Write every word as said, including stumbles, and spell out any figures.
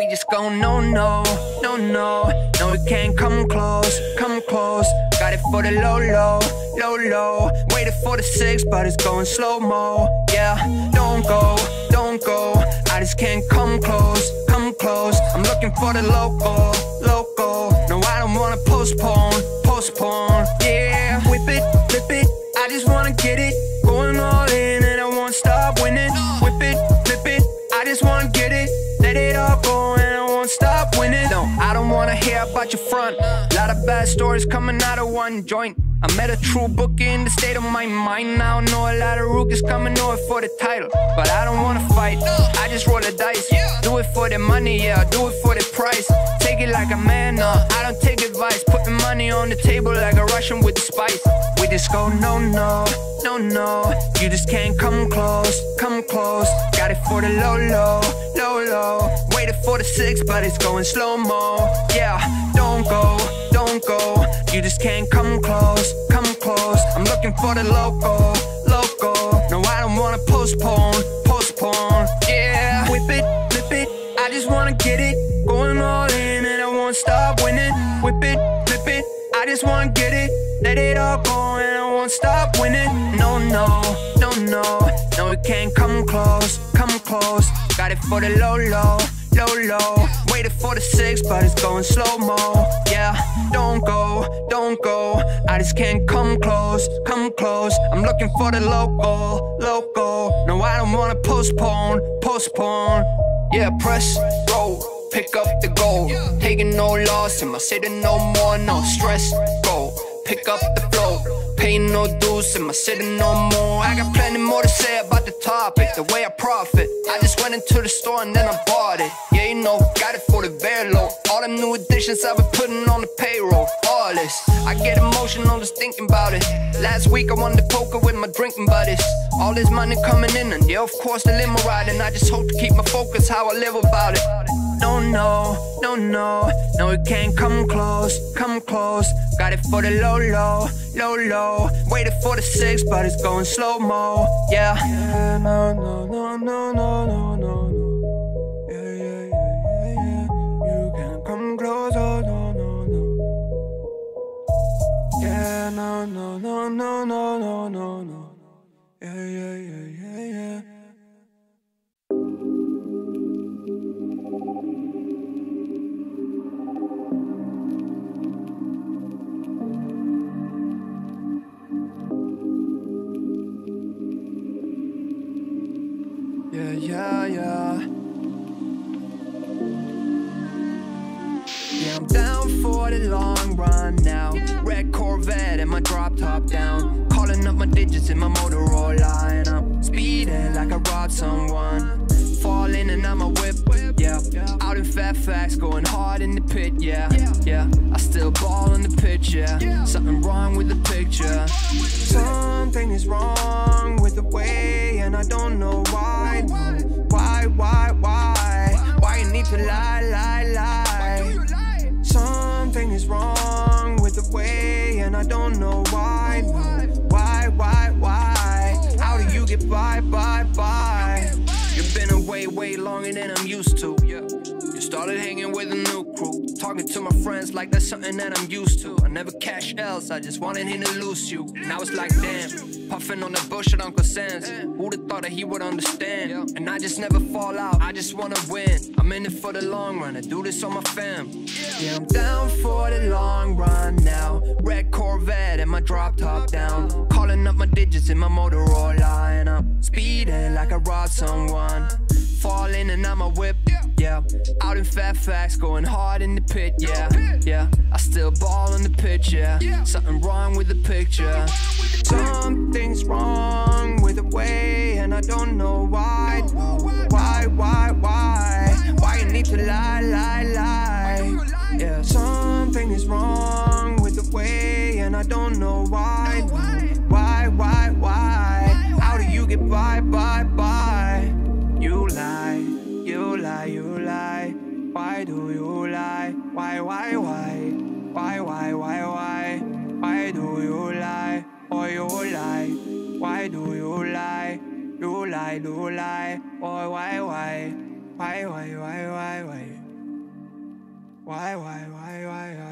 we just go no, no, no, no. No, we can't come close, come close. Got it for the low, low, low, low. Waited for the six, but it's going slow-mo. Yeah, don't go, don't go. I just can't come close, come close. I'm looking for the local, local. No, I don't wanna postpone, postpone. Yeah, whip it, flip it. I just wanna get it, going all in, and I won't stop winning. Whip it, flip it. I just wanna get it, let it all go, and I won't stop winning. No, I don't wanna hear about your front. Lot of bad stories coming out of one joint. I met a true bookie in the state of my mind. Now I know a lot of rookies coming over for the title, but I don't wanna fight, I just roll the dice. Do it for the money, yeah, do it for the price. Take it like a man, no, I don't take advice. Putting money on the table like a Russian with the spice. We just go no, no, no, no. You just can't come close, come close. Got it for the low, low, low, low. Waited for the six, but it's going slow-mo. Yeah, don't go, don't go. You just can't come close, come close. I'm looking for the local, local. No, I don't wanna postpone, postpone. Yeah, whip it, flip it. I just wanna get it, going all in, and I won't stop winning. Whip it, flip it. I just wanna get it, let it all go, and I won't stop winning. No, no, no, no. No, we can't come close, come close. Got it for the low, low, low, low. Waited for the six, but it's going slow-mo. Yeah, don't go, don't go. I just can't come close, come close. I'm looking for the local, local. No, I don't wanna postpone, postpone. Yeah, press roll, pick up the goal. Taking no loss in my city, no more, no stress. Go, pick up the flow. Paying no dues in my city no more. I got plenty more to say about the topic, the way I profit. I just went into the store and then I bought it. Yeah, you know, got it for the very low. All them new additions I've been putting on the payroll. All this, I get emotional just thinking about it. Last week I won the poker with my drinking buddies. All this money coming in and yeah, of course the limo ride. And I just hope to keep my focus how I live about it. No, no, no, no. No, we can't come close, come close. Got it for the low, low, low, low. Waited for the six, but it's going slow-mo. Yeah. Yeah, no, no, no, no, no, no, no, no. Yeah, yeah, yeah, yeah, yeah. You can't come close, oh, no, no, no. Yeah, no, no, no, no, no, no, no, no. Yeah, yeah, yeah, yeah, yeah. Yeah, yeah, yeah. Yeah, I'm down for the long run now. Red Corvette and my drop top down. Calling up my digits in my Motorola, and I'm speeding like I robbed someone. Falling and I'm a whip, yeah. Out in Fairfax, going hard in the pit, yeah, yeah. I still ball on the pitch, yeah. Something wrong with the picture. Something is wrong with the way, and I don't know why. Why, why, why? Why you need to lie, lie, lie? Something is wrong with the way, and I don't know why. Why, why, why? How do you get by, by, by? You've been away way longer than I'm used to. You started hanging with a new crew, talking to my friends like that's something that I'm used to. I never cash L's, I just wanted him to lose you. Now it's like damn, puffing on the bush at Uncle Sam's. Who'da thought that he would understand? And I just never fall out, I just wanna win. I'm in it for the long run, I do this on my fam. Yeah, I'm down for the long run now. Red Corvette and my drop top down. Calling up my digits in my Motorola, and I'm speeding like I robbed someone. Falling and I'm a whip, yeah. Out in Fairfax, going hard in the pit, yeah, yeah. I still ball on the pitch, yeah. Something wrong with the picture. Something's wrong with the way, and I don't know why. Why, why, why? Why you need to lie, lie, lie? Yeah, something is wrong with the way, and I don't know why. Why, why, why? How do you get by, by, by? You lie, you lie, you lie. Why do you lie? Why, why, why? Why, why, why, why? Why do you lie? Oh, you lie. Why do you lie? You lie, do lie. Oh, why, why? Why, why, why, why, why? Why, why, why, why, why?